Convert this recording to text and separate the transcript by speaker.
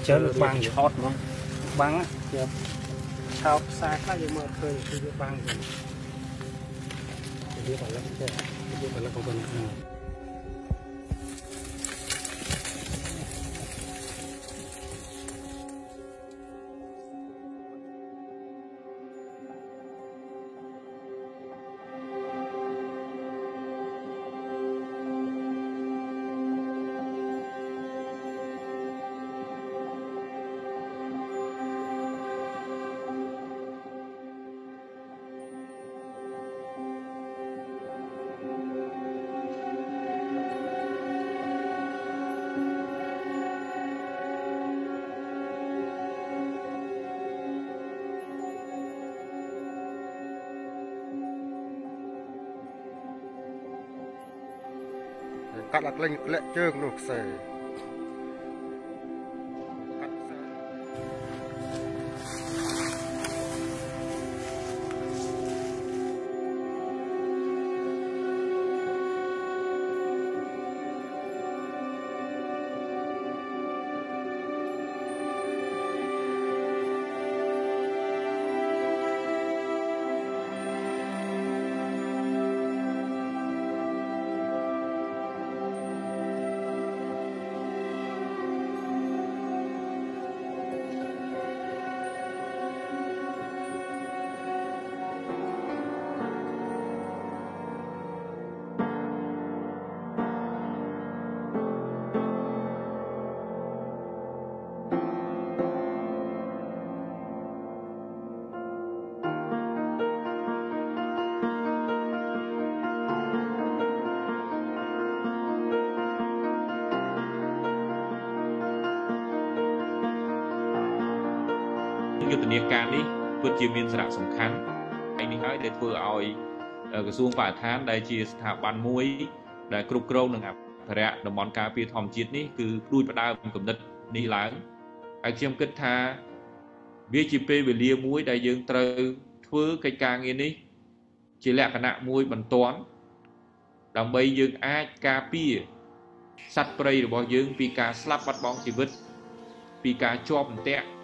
Speaker 1: chơi băng short mà băng á thao xa khác nhưng mà khơi thì băng rồi biết là con cắt lạc lên lệ chương nục sềយុទ្ធនាការនេះពិតជាមានសារៈសំខាន់ហើយនេះហើយដែលធ្វើឲ្យក្រសួងបរិស្ថានដែលជាស្ថាប័នមួយដែលគ្រប់គ្រងនឹងអភិរក្សតំបន់ការពារធម្មជាតិនេះគឺផ្ដួចផ្ដើមគំនិតនេះឡើងហើយខ្ញុំគិតថាវាជាពេលវេលាមួយដែលយើងត្រូវធ្វើកិច្ចការងារនេះជាលក្ខណៈមួយបន្ទាន់ដើម្បីយើងអាចការពារសត្វព្រៃរបស់យើងពីការស្លាប់បាត់បង់ជីវិតពីការជាប់អន្ទាក់